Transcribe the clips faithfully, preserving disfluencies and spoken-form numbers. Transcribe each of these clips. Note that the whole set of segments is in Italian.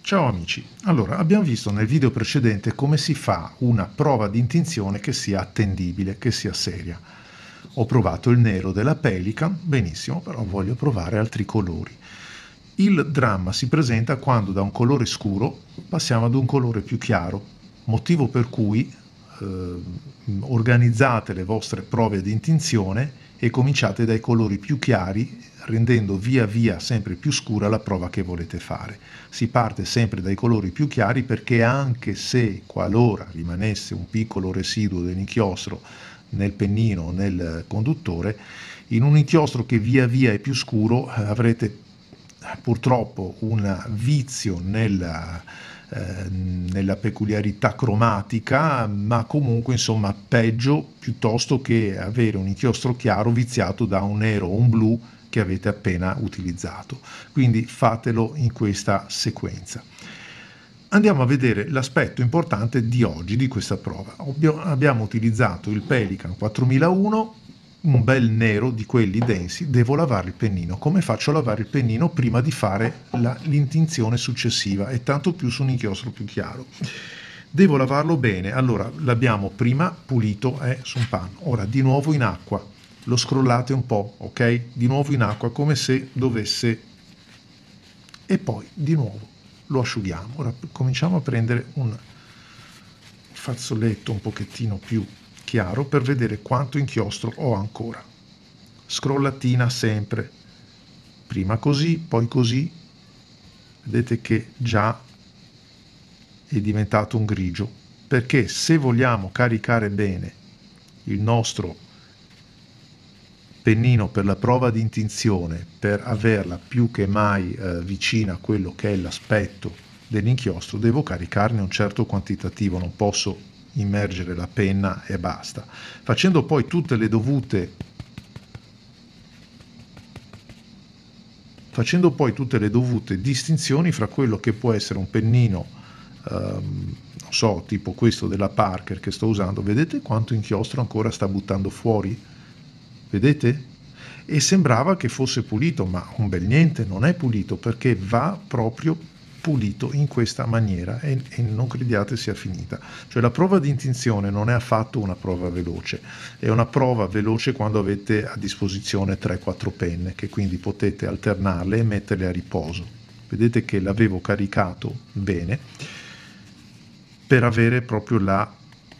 Ciao amici, allora abbiamo visto nel video precedente come si fa una prova di intinzione che sia attendibile, che sia seria. Ho provato il nero della Pelican, benissimo, però voglio provare altri colori. Il dramma si presenta quando da un colore scuro passiamo ad un colore più chiaro, motivo per cui eh, organizzate le vostre prove di intinzione e cominciate dai colori più chiari, rendendo via via sempre più scura la prova che volete fare. Si parte sempre dai colori più chiari perché anche se qualora rimanesse un piccolo residuo dell'inchiostro nel pennino o nel conduttore, in un inchiostro che via via è più scuro avrete purtroppo un vizio nella, eh, nella peculiarità cromatica, ma comunque insomma peggio piuttosto che avere un inchiostro chiaro viziato da un nero o un blu che avete appena utilizzato. Quindi fatelo in questa sequenza. Andiamo a vedere l'aspetto importante di oggi, di questa prova. Abbiamo utilizzato il Pelican quattromilauno, un bel nero di quelli densi. Devo lavare il pennino. Come faccio a lavare il pennino prima di fare l'intinzione successiva e tanto più su un inchiostro più chiaro? Devo lavarlo bene. Allora l'abbiamo prima pulito eh, su un panno, ora di nuovo in acqua, lo scrollate un po', ok? Di nuovo in acqua come se dovesse, e poi di nuovo lo asciughiamo. Ora cominciamo a prendere un fazzoletto un pochettino più chiaro per vedere quanto inchiostro ho ancora. Scrollatina sempre, prima così, poi così. Vedete che già è diventato un grigio, perché se vogliamo caricare bene il nostro pennino per la prova di intinzione, per averla più che mai eh, vicina a quello che è l'aspetto dell'inchiostro, devo caricarne un certo quantitativo, non posso immergere la penna e basta. Facendo poi tutte le dovute facendo poi tutte le dovute distinzioni fra quello che può essere un pennino ehm, non so, tipo questo della Parker che sto usando. Vedete quanto inchiostro ancora sta buttando fuori? Vedete? E sembrava che fosse pulito, ma un bel niente, non è pulito, perché va proprio pulito in questa maniera e, e non crediate sia finita. Cioè la prova di intinzione non è affatto una prova veloce, è una prova veloce quando avete a disposizione tre quattro penne, che quindi potete alternarle e metterle a riposo. Vedete che l'avevo caricato bene per avere proprio la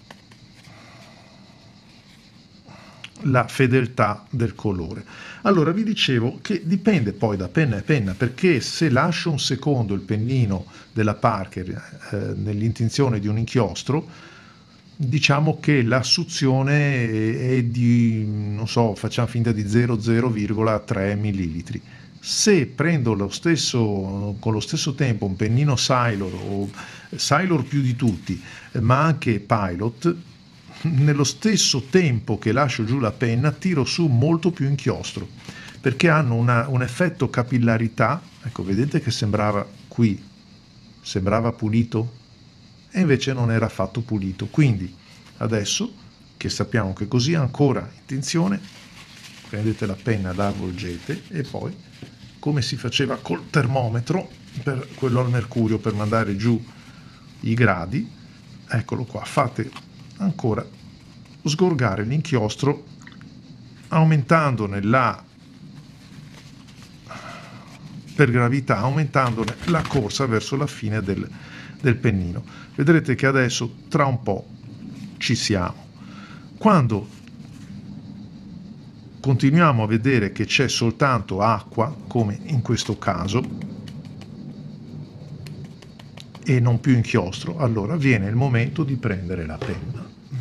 la fedeltà del colore. Allora vi dicevo che dipende poi da penna a penna, perché se lascio un secondo il pennino della Parker eh, nell'intinzione di un inchiostro, diciamo che la suzione è di, non so, facciamo finta di zero virgola tre millilitri. Se prendo lo stesso, con lo stesso tempo un pennino Sailor o Sailor più di tutti, ma anche Pilot, nello stesso tempo che lascio giù la penna tiro su molto più inchiostro, perché hanno una, un effetto capillarità. Ecco, vedete che sembrava qui, sembrava pulito e invece non era affatto pulito. Quindi adesso che sappiamo che così ancora in tinzione, prendete la penna, la avvolgete e poi, come si faceva col termometro, per quello al mercurio, per mandare giù i gradi, eccolo qua, fate ancora sgorgare l'inchiostro aumentandone la per gravità, aumentandone la corsa verso la fine del, del pennino. Vedrete che adesso tra un po' ci siamo. Quando continuiamo a vedere che c'è soltanto acqua, come in questo caso, e non più inchiostro, allora viene il momento di prendere la penna.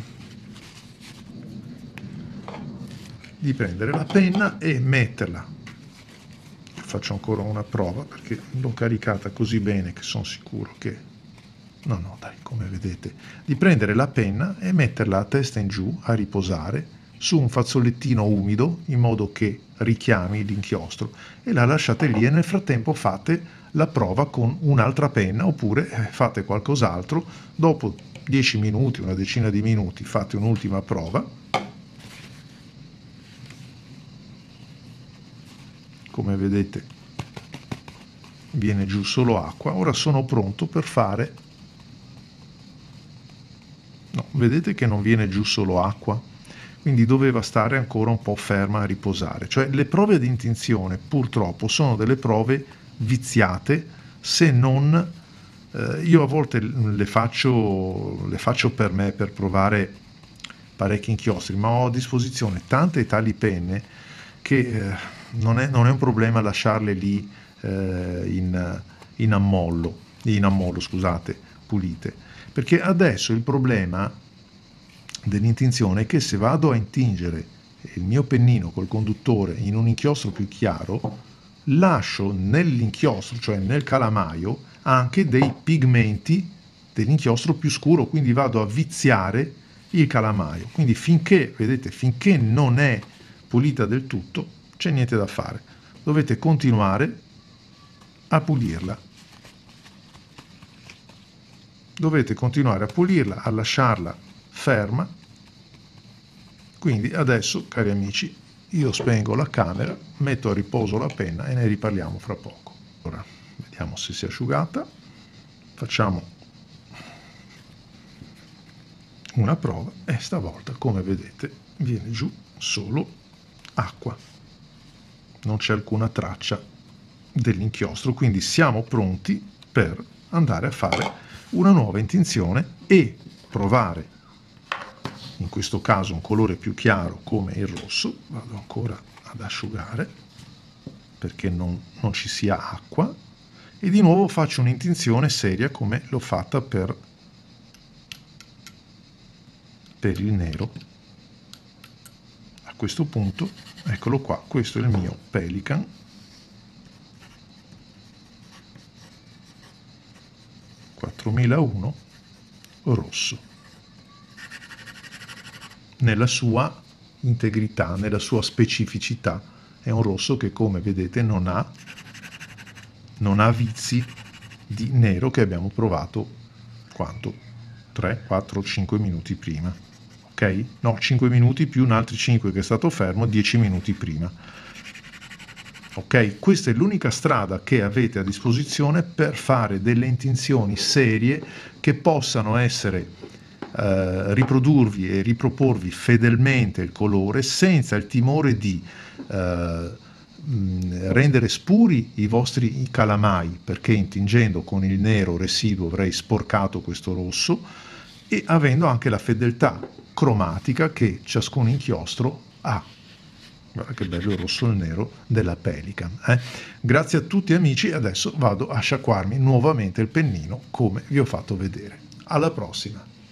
Di prendere la penna e metterla. Faccio ancora una prova perché l'ho caricata così bene che sono sicuro che... No, no, dai, come vedete. Di prendere la penna e metterla a testa in giù a riposare su un fazzolettino umido in modo che richiami l'inchiostro e la lasciate lì e nel frattempo fate la prova con un'altra penna oppure fate qualcos'altro. Dopo dieci minuti, una decina di minuti fate un'ultima prova. Come vedete viene giù solo acqua. Ora sono pronto per fare, no, vedete che non viene giù solo acqua, quindi doveva stare ancora un po' ferma a riposare. Cioè le prove di intinzione purtroppo sono delle prove viziate, se non eh, io a volte le faccio, le faccio per me, per provare parecchi inchiostri, ma ho a disposizione tante e tali penne che eh, non, è, non è un problema lasciarle lì eh, in, in ammollo, in ammollo, scusate, pulite. Perché adesso il problema dell'intinzione è che se vado a intingere il mio pennino col conduttore in un inchiostro più chiaro, lascio nell'inchiostro, cioè nel calamaio, anche dei pigmenti dell'inchiostro più scuro, quindi vado a viziare il calamaio. Quindi finché, vedete, finché non è pulita del tutto, c'è niente da fare. Dovete continuare a pulirla. Dovete continuare a pulirla, a lasciarla ferma. Quindi adesso, cari amici, io spengo la camera, metto a riposo la penna e ne riparliamo fra poco. Ora vediamo se si è asciugata. Facciamo una prova e stavolta, come vedete, viene giù solo acqua. Non c'è alcuna traccia dell'inchiostro, quindi siamo pronti per andare a fare una nuova intinzione e provare, in questo caso un colore più chiaro come il rosso. Vado ancora ad asciugare perché non, non ci sia acqua, e di nuovo faccio un'intinzione seria come l'ho fatta per, per il nero. A questo punto, eccolo qua, questo è il mio Pelikan. quattromilauno rosso, nella sua integrità, nella sua specificità. È un rosso che, come vedete, non ha, non ha vizi di nero che abbiamo provato quanto? tre, quattro, cinque minuti prima. Ok? No, cinque minuti più un altri cinque che è stato fermo dieci minuti prima. Ok? Questa è l'unica strada che avete a disposizione per fare delle intinzioni serie che possano essere eh, riprodurvi e riproporvi fedelmente il colore senza il timore di eh, rendere spuri i vostri i calamai, perché intingendo con il nero residuo avrei sporcato questo rosso, e avendo anche la fedeltà cromatica che ciascun inchiostro ha. Guarda che bello il rosso e il nero della Pelikan. Eh? Grazie a tutti amici, adesso vado a sciacquarmi nuovamente il pennino come vi ho fatto vedere. Alla prossima!